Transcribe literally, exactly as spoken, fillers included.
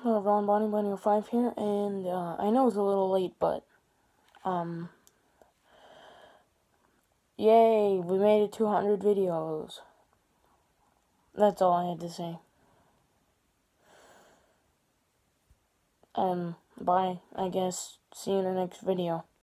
Hello everyone, Bonnie Bunny oh five here, and uh, I know it's a little late, but, um, yay, we made it two hundred videos. That's all I had to say. Um, bye, I guess. See you in the next video.